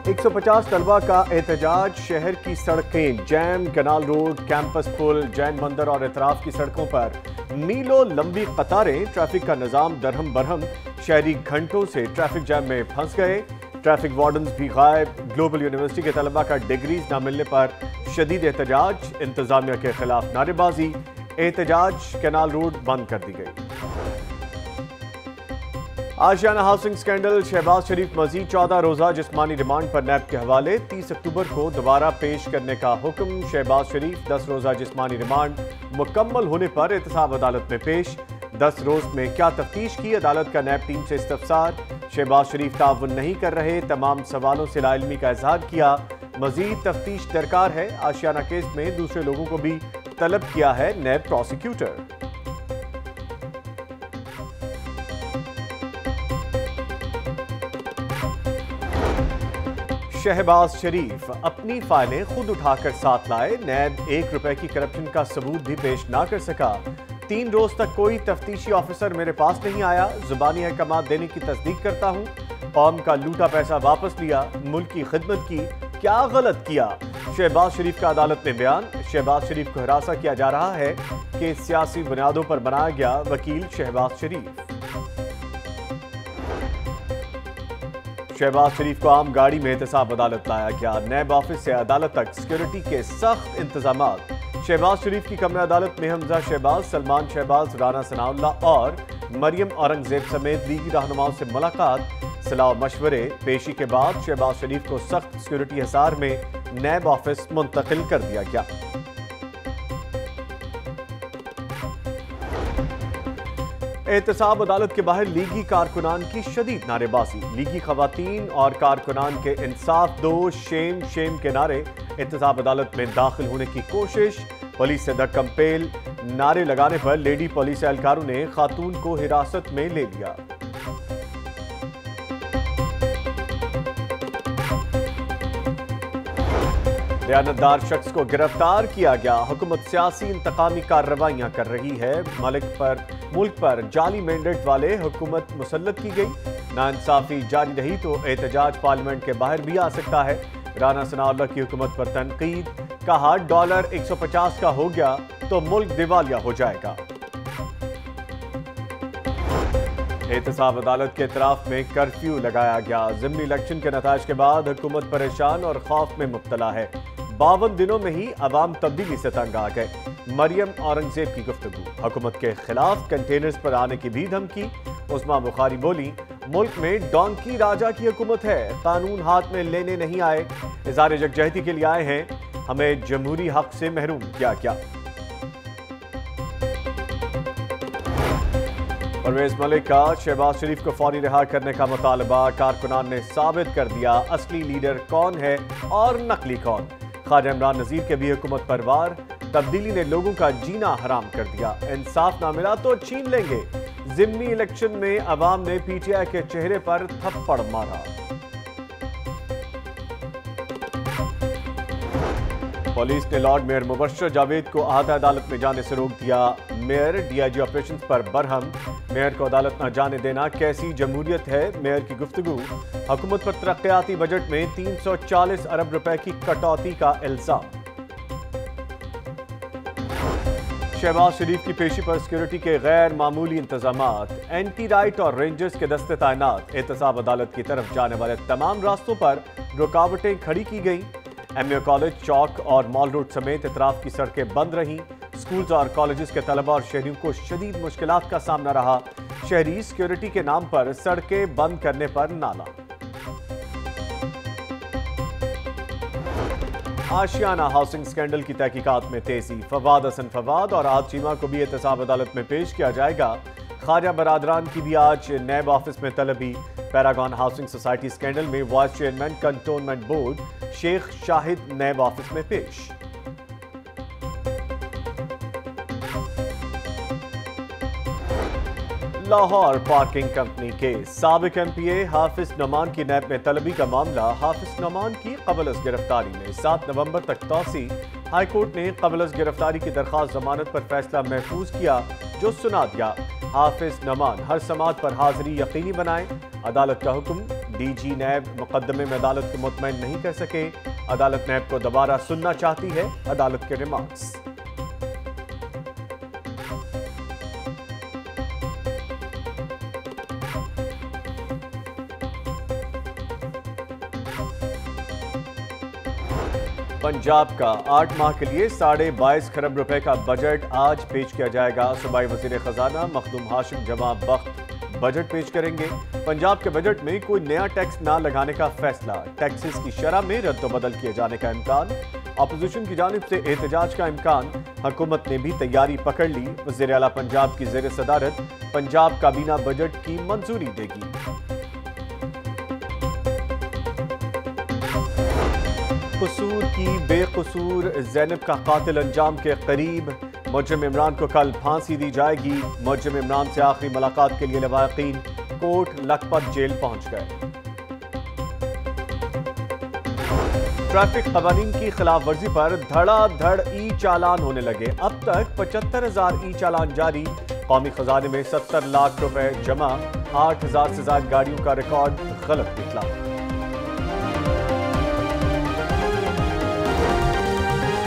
150 طلبہ کا احتجاج، شہر کی سڑکیں جیم، کنال روڈ، کیمپس پل، جین مندر اور اطراف کی سڑکوں پر میلوں لمبی قطاریں، ٹریفک کا نظام درہم برہم، شہری گھنٹوں سے ٹریفک جیم میں پھنس گئے، ٹریفک وارڈنز بھی غائب، گلوبل یونیورسٹی کے طلبہ کا ڈگریز نہ ملنے پر شدید احتجاج، انتظامیہ کے خلاف نعرے بازی، احتجاج کینال روڈ بند کر دی گئی۔ آشیانہ ہاؤسنگ سکینڈل، شہباز شریف مزید 14 روزہ جسمانی ریمانڈ پر نیب کے حوالے، 30 اکتوبر کو دوبارہ پیش کرنے کا حکم، شہباز شریف 10 روزہ جسمانی ریمانڈ مکمل ہونے پر احتساب عدالت میں پیش، 10 روز میں کیا تفتیش کی، عدالت کا نیب ٹیم سے استفسار، شہباز شریف تعاون نہیں کر رہے، تمام سوالوں سے لا علمی کا اظہار کیا، مزید تفتیش درکار ہے، آشیانہ کیس میں دوسرے لوگوں کو بھی طلب کیا ہے نیب پروسیکیوٹر۔ شہباز شریف اپنی فائلیں خود اٹھا کر ساتھ لائے، نیب 1 روپے کی کرپشن کا ثبوت بھی پیش نہ کر سکا، 3 روز تک کوئی تفتیشی آفیسر میرے پاس نہیں آیا، زبانی احکامات دینے کی تصدیق کرتا ہوں، قوم کا لوٹا پیسہ واپس لیا، ملک کی خدمت کی، کیا غلط کیا، شہباز شریف کا عدالت میں بیان، شہباز شریف کو ہراساں کیا جا رہا ہے کہ سیاسی بنیادوں پر بنایا گیا وکیل شہباز شریف۔ شہباز شریف کو عام گاڑی میں احتساب عدالت لایا گیا، نیب آفس سے عدالت تک سیکیورٹی کے سخت انتظامات، شہباز شریف کی کمرہ عدالت میں حمزہ شہباز، سلمان شہباز، رانا ثناء اللہ اور مریم اورنگزیب سمیت لیگی رہنماؤں سے ملاقات، صلاح و مشورے، پیشی کے بعد شہباز شریف کو سخت سیکیورٹی حصار میں نیب آفس منتقل کر دیا گیا۔ احتساب عدالت کے باہر لیگی کارکنان کی شدید نعرے بازی، لیگی خواتین اور کارکنان کے انصاف دو، شیم شیم کے نعرے، احتساب عدالت میں داخل ہونے کی کوشش، پولیس سے دھکم پیل، نعرے لگانے پر لیڈی پولیس اہلکاروں نے خاتون کو حراست میں لے لیا۔ دیانتدار شخص کو گرفتار کیا گیا، حکومت سیاسی انتقامی کارروائیاں کر رہی ہے، ملک پر جعلی مینڈیٹ والے حکومت مسلط کی گئی، ناانصافی جاری رہی تو احتجاج پارلیمنٹ کے باہر بھی آ سکتا ہے، رانا ثناء اللہ کی حکومت پر تنقید، کہا ڈالر 150 کا ہو گیا تو ملک دیوالیہ ہو جائے گا۔ احتساب عدالت کے اطراف میں کرفیو لگایا گیا، ضمنی الیکشن کے نتائج کے بعد حکومت پریشان اور خوف میں مبتلا ہے، 52 دنوں میں ہی عوام تبدیلی سے تنگ آ گئے، مریم اورنگزیب کی گفتگو، حکومت کے خلاف کنٹینرز پر آنے کی بھی دھمکی، عظما بخاری بولی ملک میں ڈونکی راجا کی حکومت ہے، قانون ہاتھ میں لینے نہیں آئے، اظہار یکجہتی کے لیے آئے ہیں، ہمیں جمہوری حق سے محروم کیا کیا۔ پرویز ملک کا شہباز شریف کو فوری رہا کرنے کا مطالبہ، کارکنان نے ثابت کر دیا اصلی لیڈر کون ہے اور نقلی کون، خواجہ عمران نذیر کے بھی حکومت پر وار، تبدیلی نے لوگوں کا جینا حرام کر دیا، انصاف نہ ملا تو چھین لیں گے، ضمنی الیکشن میں عوام نے پی ٹی آئی کے چہرے پر تھپڑ مارا۔ پولیس نے لارڈ میئر مبشر جاوید کو احاطہ عدالت میں جانے سے روک دیا، mayor D I G operations پر برہم، میئر کو عدالت نہ جانے دینا کیسی جمہوریت ہے، میئر کی گفتگو، حکومت پر ترقیاتی بجٹ میں 340 ارب روپے کی کٹوتی کا الزام۔ شہباز شریف کی پیشی پر سیکیورٹی کے غیر معمولی انتظامات، اینٹی رائٹ اور رینجرز کے دستے تعینات، احتساب عدالت کی طرف جانے والے تمام راستوں پر رکاوٹیں کھڑی کی گئیں، ایم اے کالج، چوک اور مال روڈ سمیت اطراف کی سڑکیں بند رہیں، سکولز اور کالجز کے طلبہ اور شہریوں کو شدید مشکلات کا سامنا رہا، شہری سیکیورٹی کے نام پر سڑکیں بند کرنے پر نالا۔ آشیانہ ہاؤسنگ سکینڈل کی تحقیقات میں تیزی، فواد حسن فواد اور عاد چیمہ کو بھی احتساب عدالت میں پیش کیا جائے گا، خواجہ برادران کی بھی آج نیب آفس میں طلبی، پیراگون ہاؤسنگ سوسائٹی سکینڈل میں vice chairman cantonment board Sheikh Shahid NAB office میں پیش۔ لاہور پارکنگ کمپنی کے سابق ایم پی اے حافظ نعمان کی نیب میں طلبی کا معاملہ، حافظ نعمان کی قبل از گرفتاری میں 7 نومبر تک توسیع، ہائی کورٹ نے قبل از گرفتاری کی درخواست ضمانت پر فیصلہ محفوظ کیا جو سنا دیا، حافظ نعمان ہر سماعت پر حاضری یقینی بنائیں، عدالت کا حکم، DG NAB मुकदमे में अदालत को मुतमईन नहीं कर सके। अदालत NAB को दोबारा सुनना चाहती है। अदालत के रिमार्क्स। पंजाब का 8 माह के लिए 22.5 खरब रुपए का बजट आज पेश किया जाएगा। सूबाई वज़ीर खजाना मखदूम हाशिम जमा बख्त बजट पेश करेंगे। पंजाब के बजट में कोई नया टैक्स ना लगाने का फैसला। टैक्सेस की शरह में रद्द-ओ-बदल किए जाने का इम्कान। अपोजिशन की जानिब से एहतजाज का इम्कान। हुकूमत ने भी तैयारी पकड़ ली। वज़ीर आला पंजाब की ज़ेर सदारत पंजाब काबीना बजट की मंजूरी देगी। कसूर की बेकसूर ज़ैनब का कातिल अंजाम के करीब। मुजरिम इमरान को कल फांसी दी जाएगी। मुजरिम इमरान से आखिरी मुलाकात के लिए लवाकिन कोर्ट लखपत जेल पहुंच गए। ट्रैफिक कवानीन की खिलाफ वर्जी पर धड़ाधड़ ई चालान होने लगे। अब तक 75,000 ई चालान जारी। कौमी खजाने में 70 लाख रुपए जमा। 8,000 से ज्यादा गाड़ियों का रिकॉर्ड गलत निकला।